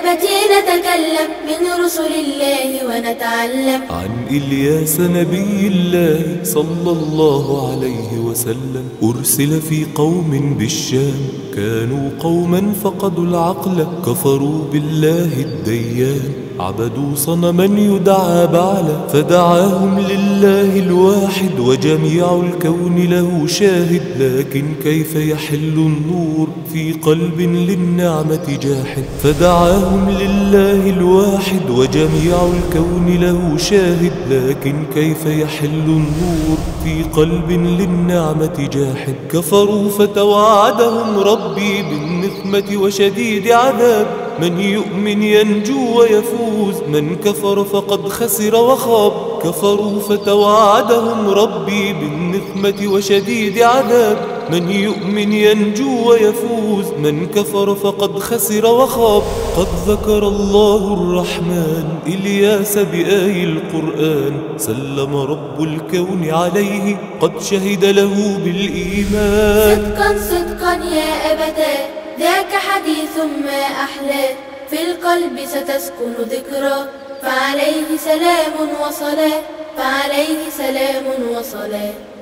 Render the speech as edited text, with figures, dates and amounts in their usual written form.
بالإجابة نتكلم من رسل الله ونتعلم. عن إلياس نبي الله صلى الله عليه وسلم، أرسل في قوم بالشام، كانوا قوما فقدوا العقل، كفروا بالله الديان، عبدوا صنما يدعى بعلا، فدعاهم لله الواحد، وجميع الكون له شاهد. لكن كيف يحل النور في قلب للنعمة جاحد؟ فدعاهم لله الواحد، وجميع الكون له شاهد. لكن كيف يحل النور في قلب للنعمة جاحد؟ كفروا فتوعدهم ربي بالنقمة وشديد عذاب، من يؤمن ينجو ويفوز، من كفر فقد خسر وخاب. كفروا فتوعدهم ربي بالنقمة وشديد عذاب، من يؤمن ينجو ويفوز، من كفر فقد خسر وخاب. قد ذكر الله الرحمن إلياس بآي القرآن، سلم رب الكون عليه، قد شهد له بالإيمان. صدقا صدقا يا أبتاه، ذاك حديث ما أحلاه، في القلب ستسكن ذكرى، فعليه سلام وصلاة، فعليه سلام وصلاة.